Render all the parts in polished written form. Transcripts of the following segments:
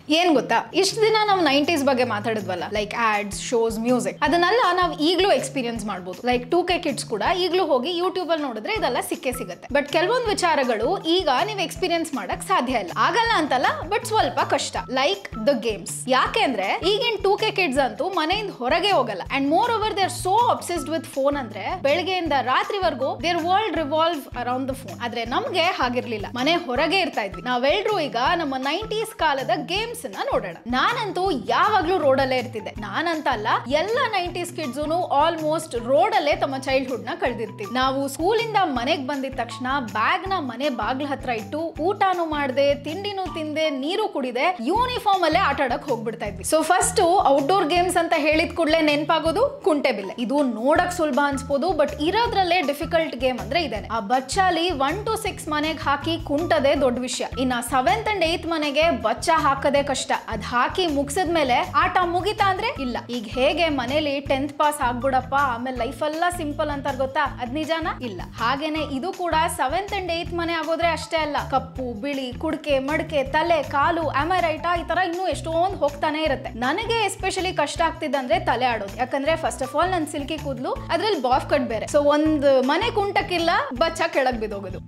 ಏನ್ ಗೊತ್ತಾ, ಇಷ್ಟು ದಿನ ನಾವು 90s ಬಗ್ಗೆ ಮಾತಾಡಿದ್ವಲ್ಲ, ಲೈಕ್ ಆಡ್ಸ್, ಶೋಸ್, ಮ್ಯೂಸಿಕ್, ಅದನ್ನೆಲ್ಲ ನಾವು ಈಗಲೂ ಎಕ್ಸ್ಪೀರಿಯನ್ಸ್ ಮಾಡ್ಬೋದು. ಲೈಕ್ 2K ಕಿಡ್ಸ್ ಕೂಡ ಈಗಲೂ ಹೋಗಿ ಯೂಟ್ಯೂಬ್ ಅಲ್ಲಿ ನೋಡಿದ್ರೆ ಇದೆಲ್ಲ ಸಿಕ್ಕೇ ಸಿಗುತ್ತೆ. ಬಟ್ ಕೆಲವೊಂದು ವಿಚಾರಗಳು ಈಗ ನೀವು ಎಕ್ಸ್ಪೀರಿಯನ್ಸ್ ಮಾಡಕ್ ಸಾಧ್ಯ ಇಲ್ಲ. ಆಗಲ್ಲ ಅಂತಲ್ಲ, ಬಟ್ ಸ್ವಲ್ಪ ಕಷ್ಟ. Like the games. ಯಾಕೆ ಅಂದ್ರೆ ಈಗಿನ 2K ಕಿಡ್ಸ್ ಅಂತೂ ಮನೆಯಿಂದ ಹೊರಗೆ ಹೋಗಲ್ಲ. And moreover they are so obsessed with phone. ಅಂದ್ರೆ ಬೆಳಗ್ಗೆಯಿಂದ ರಾತ್ರಿವರೆಗೂ their world revolve around the phone. ಆದ್ರೆ ನಮ್ಗೆ ಹಾಗಿರ್ಲಿಲ್ಲ, ಮನೆ ಹೊರಗೆ ಇರ್ತಾ ಇದ್ವಿ. ನಾವೆಲ್ಲರೂ ಈಗ ನಮ್ಮ 90s ಕಾಲದ ಗೇಮ್ಸ್ ನೋಡೋಣ. ನಾನಂತೂ ಯಾವಾಗ್ಲೂ ರೋಡಲ್ಲೇ ಇರ್ತಿದ್ದೆ. ನಾನಂತ ಅಲ್ಲ, ಎಲ್ಲ 90s ಕಿಡ್ಸ್ ಆಲ್ಮೋಸ್ಟ್ ರೋಡಲ್ಲೇ ತಮ್ಮ ಚೈಲ್ಡ್ಹುಡ್ ನ ಕಳೆದಿರ್ತೀವಿ. ನಾವು ಸ್ಕೂಲಿಂದ ಮನೆಗ್ ಬಂದಿದ ತಕ್ಷಣ ಬ್ಯಾಗ್ ನ ಮನೆ ಬಾಗ್ಲ ಹತ್ರ ಇಟ್ಟು ಊಟನೂ ಮಾಡ್ದೆ, ತಿಂಡಿನೂ ತಿಂದೆ, ನೀರು ಕುಡಿದೆ, ಯೂನಿಫಾರ್ಮ್ ಅಲ್ಲೇ ಆಟ ಆಡಕ್ ಹೋಗ್ಬಿಡ್ತಾ ಇದ್ವಿ. ಸೊ ಫಸ್ಟ್ ಔಟ್ಡೋರ್ ಗೇಮ್ಸ್ ಅಂತ ಹೇಳಿದ ಕೂಡಲೇ ನೆನಪಾಗೋದು ಕುಂಟೆಬಿಲ್ಲೆ. ಇದು ನೋಡಕ್ ಸುಲಭ ಅನ್ಸ್ಬೋದು, ಬಟ್ ಇರೋದ್ರಲ್ಲೇ ಡಿಫಿಕಲ್ಟ್ ಗೇಮ್ ಅಂದ್ರೆ ಇದೇನೆ. ಆ ಬಚ್ಚಾಲಿ 1 to 6 ಮನೆಗೆ ಹಾಕಿ ಕುಂಟದೇ ದೊಡ್ಡ ವಿಷಯ. ಇನ್ನ 7th and 8th ಮನೆಗೆ ಬಚ್ಚ ಹಾಕದೆ ಕಷ್ಟ. ಅದ್ ಹಾಕಿ ಮುಗಿಸಿದ್ಮೇಲೆ ಆಟ ಮುಗಿತಾ ಅಂದ್ರೆ ಇಲ್ಲ. ಈಗ ಹೇಗೆ ಮನೇಲಿ 10th ಪಾಸ್ ಆಗ್ಬಿಡಪ್ಪ ಆಮೇಲೆ ಲೈಫ್ ಎಲ್ಲ ಸಿಂಪಲ್ ಅಂತಾರ ಗೊತ್ತಾ, ಅದ್ ನಿಜಾನ? ಇಲ್ಲ. ಹಾಗೇನೆ ಇದು ಕೂಡ 7th and 8th ಮನೆ ಆಗೋದ್ರೆ ಅಷ್ಟೇ ಅಲ್ಲ, ಕಪ್ಪು, ಬಿಳಿ, ಕುಡ್ಕೆ, ಮಡ್ಕೆ, ತಲೆ, ಕಾಲು, ಆಮರೈಟಾ, ಈ ತರ ಇನ್ನೂ ಎಷ್ಟೊಂದು ಹೋಗ್ತಾನೆ ಇರುತ್ತೆ. ನನಗೆ ಎಸ್ಪೆಷಲಿ ಕಷ್ಟ ಆಗ್ತಿದ್ದಂದ್ರೆ ತಲೆ ಆಡೋದು. ಯಾಕಂದ್ರೆ ಫಸ್ಟ್ ಆಫ್ ಆಲ್ ನನ್ ಸಿಲ್ಕಿ ಕೂದ್ಲು, ಅದ್ರಲ್ಲಿ ಬಾಫ್ ಕಟ್ ಬೇರೆ. ಸೊ ಒಂದ್ ಮನೆ ಕುಂಟಕ್ಕಿಲ್ಲ, ಬಚ್ಚ ಕೆಳಗ್ ಬಿದ್ದೋಗೋದು.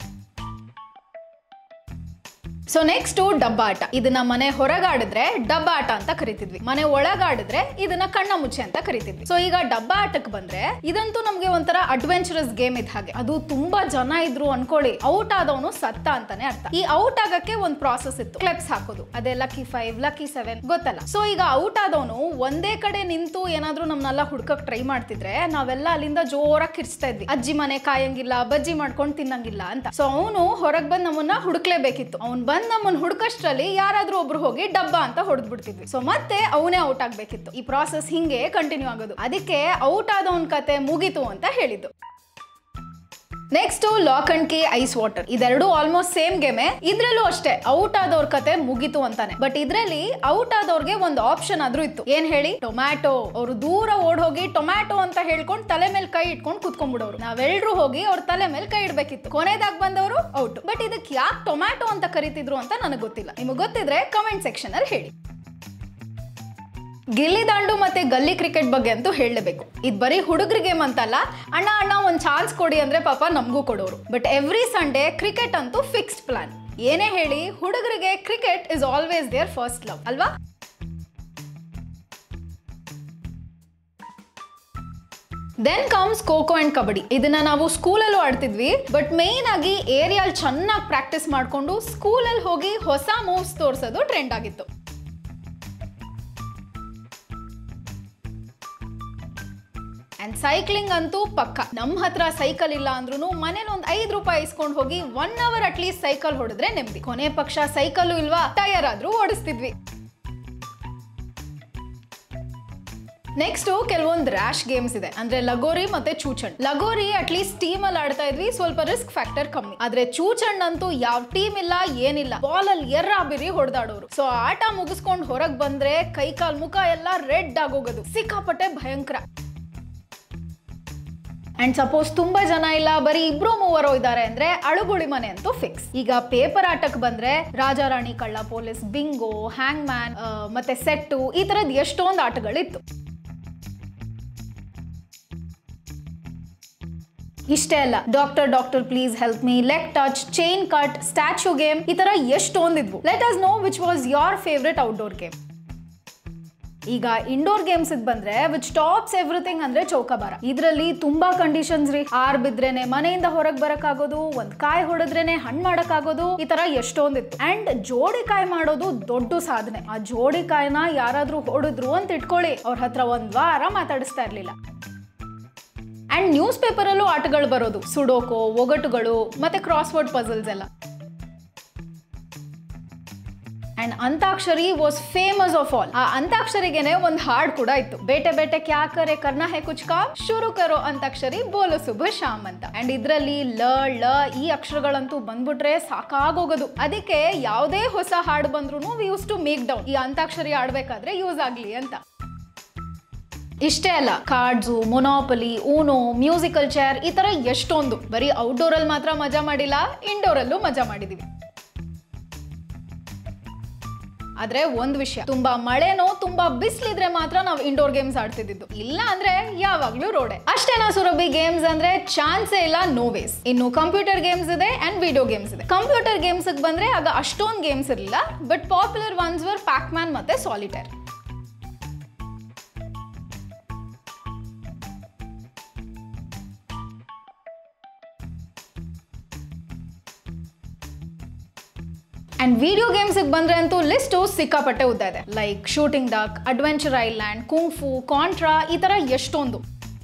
ಸೊ ನೆಕ್ಸ್ಟ್ ಡಬ್ಬ ಆಟ. ಇದನ್ನ ಮನೆ ಹೊರಗಾಡಿದ್ರೆ ಡಬ್ಬ ಆಟ ಅಂತ ಕರಿತಿದ್ವಿ. ಮನೆ ಒಳಗಾಡಿದ್ರೆ ಇದನ್ನ ಕಣ್ಣ ಮುಚ್ಚೆ ಅಂತ ಕರಿತಿದ್ವಿ. ಸೊ ಈಗ ಡಬ್ಬ ಆಟಕ್ಕೆ ಬಂದ್ರೆ ಇದಂತೂ ನಮ್ಗೆ ಒಂಥರ ಅಡ್ವೆಂಚರಸ್ ಗೇಮ್ ಇದ್ ಹಾಗೆ. ಅದು ತುಂಬಾ ಜನ ಇದ್ರು ಅನ್ಕೊಳ್ಳಿ, ಔಟ್ ಆದವನು ಸತ್ತ ಅಂತಾನೆ ಅರ್ಥ. ಈ ಔಟ್ ಆಗಕ್ಕೆ ಒಂದ್ ಪ್ರಾಸೆಸ್ ಇತ್ತು. ಕ್ಲೆಪ್ಸ್ ಹಾಕೋದು, ಅದೇ ಲಕ್ಕಿ 5, ಲಕ್ಕಿ 7 ಗೊತ್ತಲ್ಲ. ಸೊ ಈಗ ಔಟ್ ಆದವನು ಒಂದೇ ಕಡೆ ನಿಂತು ಏನಾದ್ರೂ ನಮ್ನೆಲ್ಲ ಹುಡ್ಕಕ್ ಟ್ರೈ ಮಾಡ್ತಿದ್ರೆ ನಾವೆಲ್ಲ ಅಲ್ಲಿಂದ ಜೋರಾಗಿ ಕಿರ್ಚ್ತಾ ಇದ್ವಿ, ಅಜ್ಜಿ ಮನೆ ಕಾಯಂಗಿಲ್ಲ, ಬಜ್ಜಿ ಮಾಡ್ಕೊಂಡು ತಿನ್ನಂಗಿಲ್ಲ ಅಂತ. ಸೊ ಅವನು ಹೊರಗ್ ಬಂದ್ ನಮ್ಮನ್ನ ಹುಡುಕ್ಲೇಬೇಕಿತ್ತು. ಅವ್ನ್ ನಮ್ಮನ್ನ ಹುಡುಕಷ್ಟರಲ್ಲಿ ಯಾರಾದ್ರೂ ಒಬ್ರು ಹೋಗಿ ಡಬ್ಬ ಅಂತ ಹೊಡೆದ್ಬಿಡ್ತಿದ್ವಿ. ಸೊ ಮತ್ತೆ ಅವನೇ ಔಟ್ ಆಗ್ಬೇಕಿತ್ತು. ಈ ಪ್ರಾಸೆಸ್ ಹಿಂಗೆ ಕಂಟಿನ್ಯೂ ಆಗೋದು. ಅದಕ್ಕೆ ಔಟ್ ಆದವನ್ ಕತೆ ಮುಗಿತು ಅಂತ ಹೇಳಿದ್ದು. Next lock and key, ice water. ಇದೆರಡು ಆಲ್ಮೋಸ್ಟ್ ಸೇಮ್ ಗೇಮೆ. ಇದ್ರಲ್ಲೂ ಅಷ್ಟೇ ಔಟ್ ಆದವ್ರ ಕತೆ ಮುಗಿತು ಅಂತಾನೆ. ಬಟ್ ಇದ್ರಲ್ಲಿ ಔಟ್ ಆದವ್ರಿಗೆ ಒಂದು ಆಪ್ಷನ್ ಆದ್ರೂ ಇತ್ತು. ಏನ್ ಹೇಳಿ? ಟೊಮ್ಯಾಟೊ. ಅವ್ರು ದೂರ ಓಡ್ ಹೋಗಿ ಟೊಮ್ಯಾಟೊ ಅಂತ ಹೇಳ್ಕೊಂಡು ತಲೆ ಮೇಲೆ ಕೈ ಇಟ್ಕೊಂಡು ಕುತ್ಕೊಂಡ್ಬಿಡೋರು. ನಾವೆಲ್ಲರೂ ಹೋಗಿ ಅವ್ರ ತಲೆ ಮೇಲೆ ಕೈ ಇಡ್ಬೇಕಿತ್ತು. ಕೊನೆದಾಗ ಬಂದವರು ಔಟ್. ಬಟ್ ಇದಕ್ಕೆ ಯಾಕೆ ಟೊಮ್ಯಾಟೊ ಅಂತ ಕರಿತಿದ್ರು ಅಂತ ನನಗೆ ಗೊತ್ತಿಲ್ಲ. ನಿಮಗೆ ಗೊತ್ತಿದ್ರೆ ಕಮೆಂಟ್ ಸೆಕ್ಷನ್ ಅಲ್ಲಿ ಹೇಳಿ. ಗಿಲ್ಲಿ ದಾಂಡು ಮತ್ತೆ ಗಲ್ಲಿ ಕ್ರಿಕೆಟ್ ಬಗ್ಗೆ ಅಂತೂ ಹೇಳಲೇಬೇಕು. ಇದು ಬರೀ ಹುಡುಗರ ಗೇಮ್ ಅಂತಲ್ಲ, ಅಣ್ಣ ಅಣ್ಣ ಒಂದ್ ಚಾನ್ಸ್ ಕೊಡಿ ಅಂದ್ರೆ ಪಾಪ ನಮಗೂ ಕೊಡೋರು. ಬಟ್ ಎವ್ರಿ ಸಂಡೇ ಕ್ರಿಕೆಟ್ ಅಂತೂ ಫಿಕ್ಸ್ಡ್ ಪ್ಲಾನ್. ಏನೇ ಹೇಳಿ, ಹುಡುಗರಿಗೆ cricket is always their first love ಅಲ್ವಾ? Then comes kho kho and kabaddi. ಇದನ್ನ ನಾವು ಸ್ಕೂಲಲ್ಲೂ ಆಡ್ತಿದ್ವಿ. ಬಟ್ ಮೇನ್ ಆಗಿ ಏರಿಯಾಲ್ ಚೆನ್ನಾಗಿ ಪ್ರಾಕ್ಟೀಸ್ ಮಾಡ್ಕೊಂಡು ಸ್ಕೂಲಲ್ಲಿ ಹೋಗಿ ಹೊಸ ಮೂವ್ಸ್ ತೋರ್ಸೋದು ಟ್ರೆಂಡ್ ಆಗಿತ್ತು. ಅಂಡ್ ಸೈಕ್ಲಿಂಗ್ ಅಂತೂ ಪಕ್ಕ. ನಮ್ಮ ಹತ್ರ ಸೈಕಲ್ ಇಲ್ಲ ಅಂದ್ರೂ ಮನೇಲಿ ಒಂದು 5 ರೂಪಾಯಿ ಇಸ್ಕೊಂಡು ಹೋಗಿ 1 hour ಅಟ್ಲೀಸ್ಟ್ ಸೈಕಲ್ ಹೊಡೆದ್ರೆ ನೆಮ್ಮದಿ. ಕೊನೆ ಪಕ್ಷ ಸೈಕಲ್ ಇಲ್ವಾ, ಟೈರ್ ಆದ್ರೂ ಓಡಿಸ್ತಿದ್ವಿ. ನೆಕ್ಸ್ಟ್ ಕೆಲವೊಂದು ರ್ಯಾಶ್ ಗೇಮ್ಸ್ ಇದೆ. ಅಂದ್ರೆ ಲಗೋರಿ ಮತ್ತೆ ಚೂಚಣ್. ಲಗೋರಿ ಅಟ್ಲೀಸ್ಟ್ ಟೀಮ್ ಅಲ್ಲಿ ಆಡ್ತಾ ಇದ್ವಿ, ಸ್ವಲ್ಪ ರಿಸ್ಕ್ ಫ್ಯಾಕ್ಟರ್ ಕಮ್ಮಿ. ಆದ್ರೆ ಚೂಚಣ್ ಅಂತೂ ಯಾವ ಟೀಮ್ ಇಲ್ಲ, ಏನಿಲ್ಲ, ಬಾಲ್ ಅಲ್ಲಿ ಬಿರಿ ಹೊಡೆದಾಡೋರು. ಸೊ ಆಟ ಮುಗಿಸ್ಕೊಂಡು ಹೊರಗ್ ಬಂದ್ರೆ ಕೈ ಕಾಲ್ ಮುಖ ಎಲ್ಲ ರೆಡ್ ಆಗೋಗೋದು. ಸಿಕ್ಕಾಪಟ್ಟೆ ಭಯಂಕರ. ಅಂಡ್ ಸಪೋಸ್ ತುಂಬಾ ಜನ ಇಲ್ಲ, ಬರೀ 2-3 ಇದ್ದಾರೆ ಅಂದ್ರೆ ಅಳುಗುಳಿ ಮನೆ ಅಂತೂ ಫಿಕ್ಸ್. ಈಗ ಪೇಪರ್ ಆಟಕ್ಕೆ ಬಂದ್ರೆ ರಾಜಾರಾಣಿ, ಕಳ್ಳ ಪೊಲೀಸ್, ಬಿಂಗೋ, ಹ್ಯಾಂಗ್ ಮ್ಯಾನ್, ಮತ್ತೆ ಸೆಟ್ಟು, ಈ ತರದ್ ಎಷ್ಟೊಂದು ಆಟಗಳಿತ್ತು. ಇಷ್ಟೇ ಅಲ್ಲ, doctor please help me, leg touch, chain cut, statue game, ಈ ತರ ಎಷ್ಟೊಂದಿದ್ವು. Let us know which was your favourite outdoor game. ಈಗ ಇಂಡೋರ್ ಗೇಮ್ಸ್ ಬಂದ್ರೆ ವಿಚ್ ಟಾಪ್ಸ್ ಎವ್ರಿಥಿಂಗ್ ಅಂದ್ರೆ ಚೌಕಾಬಾರ. ಇದ್ರಲ್ಲಿ ತುಂಬಾ ಕಂಡೀಷನ್ಸ್ ರೀ. ಆರ್ ಬಿದ್ರೇನೆ ಮನೆಯಿಂದ ಹೊರಗ್ ಬರಕ್ ಆಗೋದು, ಒಂದ್ ಕಾಯಿ ಹೊಡೆದ್ರೇನೆ ಹಣ್ಣು ಮಾಡಕ್ ಆಗೋದು, ಈ ತರ ಎಷ್ಟೊಂದಿತ್ತು. ಅಂಡ್ ಜೋಡಿ ಕಾಯಿ ಮಾಡೋದು ದೊಡ್ಡ ಸಾಧನೆ. ಆ ಜೋಡಿ ಕಾಯಿನ ಯಾರಾದ್ರೂ ಹೊಡೆದ್ರು ಅಂತ ಇಟ್ಕೊಳ್ಳಿ, ಅವ್ರ ಹತ್ರ 1 ವಾರ ಮಾತಾಡಿಸ್ತಾ ಇರ್ಲಿಲ್ಲ. ಅಂಡ್ ನ್ಯೂಸ್ ಪೇಪರ್ ಅಲ್ಲೂ ಆಟಗಳು ಬರೋದು, ಸುಡೋಕೋ, ಒಗಟುಗಳು, ಮತ್ತೆ ಕ್ರಾಸ್ ವರ್ಡ್ ಪಜಲ್ಸ್ ಎಲ್ಲ. And antakshari was famous of all. ಆ ಅಂತಾಕ್ಷರಿಗೆನೆ ಒಂದು ಹಾಡ್ ಕೂಡ ಇತ್ತು. ಬೇಟೆ ಬೇಟೆ ಕ್ಯಾ ಕರೆ ಕರ್ನಾ ಹೇ ಕುಚ್ ಕಾಮ್, ಶುರು ಕರೋ ಅಂತಾಕ್ಷರಿ ಬೋಲು ಸುಬ ಶಾಮ್ ಅಂತ. ಅಂಡ್ ಇದ್ರಲ್ಲಿ ಲ ಈ ಅಕ್ಷರಗಳಂತೂ ಬಂದ್ಬಿಟ್ರೆ ಸಾಕಾಗೋಗೋದು. ಅದಕ್ಕೆ ಯಾವುದೇ ಹೊಸ ಹಾಡು ಬಂದ್ರು we use to make down, ಈ ಅಂತಾಕ್ಷರಿ ಆಡ್ಬೇಕಾದ್ರೆ ಯೂಸ್ ಆಗ್ಲಿ ಅಂತ. ಇಷ್ಟೇ ಅಲ್ಲ, cards, monopoly, uno, musical chair, ಈ ತರ ಎಷ್ಟೊಂದು. ಬರೀ ಔಟ್ಡೋರ್ ಅಲ್ಲಿ ಮಾತ್ರ ಮಜಾ ಮಾಡಿಲ್ಲ, ಇಂಡೋರ್ ಅಲ್ಲೂ ಮಜಾ ಮಾಡಿದೀವಿ. ಆದ್ರೆ ಒಂದ್ ವಿಷಯ, ತುಂಬಾ ಮಳೆನೋ ತುಂಬಾ ಬಿಸಿಲಿದ್ರೆ ಮಾತ್ರ ನಾವು ಇಂಡೋರ್ ಗೇಮ್ಸ್ ಆಡ್ತಿದ್ದು, ಇಲ್ಲ ಅಂದ್ರೆ ಯಾವಾಗ್ಲೂ ರೋಡೆ. ಅಷ್ಟೇನಾ ಸುರಭಿ ಗೇಮ್ಸ್ ಅಂದ್ರೆ ಚಾನ್ಸೇ ಇಲ್ಲ, ನೋ ವೇಸ್. ಇನ್ನು ಕಂಪ್ಯೂಟರ್ ಗೇಮ್ಸ್ ಇದೆ ಅಂಡ್ ವಿಡಿಯೋ ಗೇಮ್ಸ್ ಇದೆ. ಕಂಪ್ಯೂಟರ್ ಗೇಮ್ಸ್ ಬಂದ್ರೆ ಆಗ ಅಷ್ಟೊಂದು ಗೇಮ್ಸ್ ಇರಲಿಲ್ಲ, but popular ones were Pac Man ಮತ್ತೆ ಸಾಲಿಟೇರ್. ಅಂಡ್ ವಿಡಿಯೋ ಗೇಮ್ಸ್ ಬಂದ್ರೆ ಅಂತೂ ಲಿಸ್ಟ್ ಸಿಕ್ಕಾಪಟ್ಟೆ ಉದ್ದ ಇದೆ. Like shooting duck, Adventure Island, kung fu, Contra, ಈ ತರ ಎಷ್ಟೊಂದು.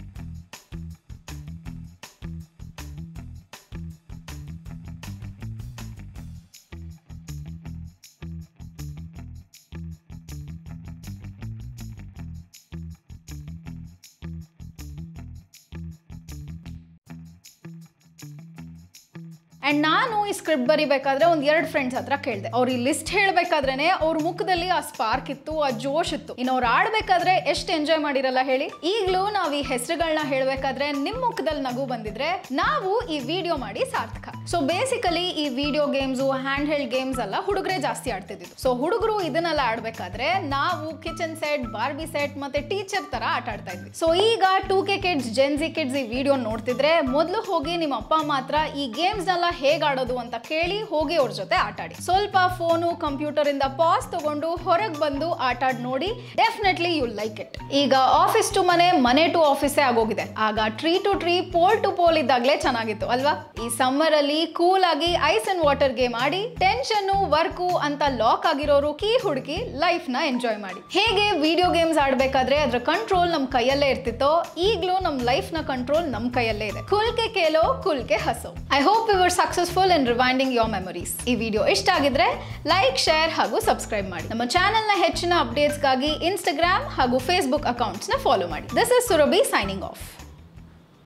ಅಂಡ್ ನಾನು ಈ ಸ್ಕ್ರಿಪ್ಟ್ ಬರಿಬೇಕಾದ್ರೆ ಒಂದ್ 2 ಫ್ರೆಂಡ್ಸ್ ಹತ್ರ ಕೇಳಿದೆ. ಅವ್ರು ಈ ಲಿಸ್ಟ್ ಹೇಳ್ಬೇಕಾದ್ರೇನೆ ಅವ್ರ ಮುಖದಲ್ಲಿ ಆ ಸ್ಪಾರ್ಕ್ ಇತ್ತು, ಆ ಜೋಶ್ ಇತ್ತು. ಇನ್ನು ಅವ್ರು ಆಡ್ಬೇಕಾದ್ರೆ ಎಷ್ಟು ಎಂಜಾಯ್ ಮಾಡಿರಲ್ಲ ಹೇಳಿ. ಈಗ್ಲೂ ನಾವ್ ಈ ಹೆಸರುಗಳನ್ನ ಹೇಳ್ಬೇಕಾದ್ರೆ ನಿಮ್ ಮುಖದಲ್ಲಿ ನಗು ಬಂದಿದ್ರೆ ನಾವು ಈ ವಿಡಿಯೋ ಮಾಡಿ ಸಾರ್ಥಕ. ಸೊ ಬೇಸಿಕಲಿ ಈ video games, handheld games ಎಲ್ಲ ಹುಡುಗರೇ ಜಾಸ್ತಿ ಆಡ್ತಿದ್ದು. ಸೊ ಹುಡುಗರು ಇದನ್ನೆಲ್ಲ ಆಡ್ಬೇಕಾದ್ರೆ ನಾವು ಕಿಚನ್ ಸೆಟ್, ಬಾರ್ಬಿ ಸೆಟ್ ಮತ್ತೆ ಟೀಚರ್ ತರ ಆಟ ಆಡ್ತಾ ಇದ್ವಿ. ಸೊ ಈಗ 2K kids, Gen Z kids ಈ ವಿಡಿಯೋ ನೋಡ್ತಿದ್ರೆ ಮೊದಲು ಹೋಗಿ ನಿಮ್ಮ ಅಪ್ಪ ಅಮ್ಮ ಹತ್ರ ಈ ಗೇಮ್ಸ್ ನೆಲ್ಲ ಹೇಗ್ ಆಡೋದು ಅಂತ ಕೇಳಿ ಹೋಗಿ ಅವ್ರ ಜೊತೆ ಆಟ ಆಡಿ. ಸ್ವಲ್ಪ ಫೋನು, ಕಂಪ್ಯೂಟರ್ ಇಂದ ಪಾಸ್ ತಗೊಂಡು ಹೊರಗೆ ಬಂದು ಆಟ ಆಡಿ ನೋಡಿ, ಡೆಫಿನೆಟ್ಲಿ ಯು ಲೈಕ್ ಇಟ್. ಈಗ ಆಫೀಸ್ ಟು ಮನೆ, ಮನೆ ಟು ಆಫೀಸೇ ಆಗೋಗಿದೆ. ಆಗ tree to tree, pole to pole ಇದ್ದಾಗಲೇ ಚೆನ್ನಾಗಿತ್ತು ಅಲ್ವಾ? ಈ ಸಮ್ಮರ್ ಅಲ್ಲಿ ಕೂಲ್ ಆಗಿ ಐಸ್ ಅಂಡ್ ವಾಟರ್ ಗೇಮ್ ಆಡಿ, ಟೆನ್ಷನ್, ವರ್ಕು ಅಂತ ಲಾಕ್ ಆಗಿರೋರು ಕೀ ಹುಡುಕಿ ಲೈಫ್ ನ ಎಂಜಾಯ್ ಮಾಡಿ. ಹೇಗೆ ವಿಡಿಯೋ ಗೇಮ್ಸ್ ಆಡ್ಬೇಕಾದ್ರೆ ಅದ್ರ ಕಂಟ್ರೋಲ್ ನಮ್ ಕೈಯಲ್ಲೇ ಇರ್ತಿತ್ತೋ, ಈಗ್ಲೂ ನಮ್ ಲೈಫ್ ನ ಕಂಟ್ರೋಲ್ ನಮ್ ಕೈಯಲ್ಲೇ ಇದೆ. ಕುಲ್ಕೆ ಕೇಲೋ, ಕುಲ್ಕೆ ಹಸೋ. I hope you were successful in rewinding your memories. ಈ ವಿಡಿಯೋ ಇಷ್ಟ ಆಗಿದ್ರೆ ಲೈಕ್, ಶೇರ್ ಹಾಗೂ ಸಬ್ಸ್ಕ್ರೈಬ್ ಮಾಡಿ. ನಮ್ಮ ಚಾನೆಲ್ ನ ಹೆಚ್ಚಿನ ಅಪ್ಡೇಟ್ಸ್ ಗಾಗಿ ಇನ್ಸ್ಟಾಗ್ರಾಮ್ ಹಾಗೂ ಫೇಸ್ಬುಕ್ ಅಕೌಂಟ್ಸ್ ನ ಫಾಲೋ ಮಾಡಿ. This is Surabhi signing of.